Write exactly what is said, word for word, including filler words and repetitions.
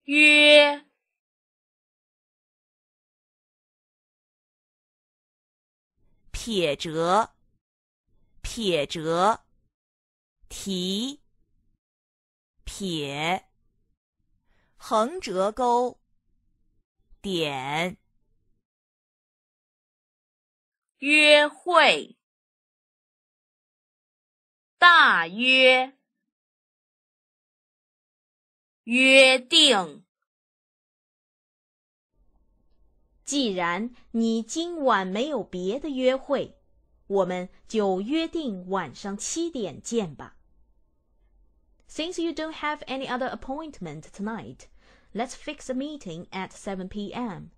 约， 撇折，撇折，提，撇，横折钩，点， 约会，大约，约定。 既然你今晚没有别的约会，我们就约定晚上七点见吧。Since you don't have any other appointment tonight, let's fix a meeting at seven p m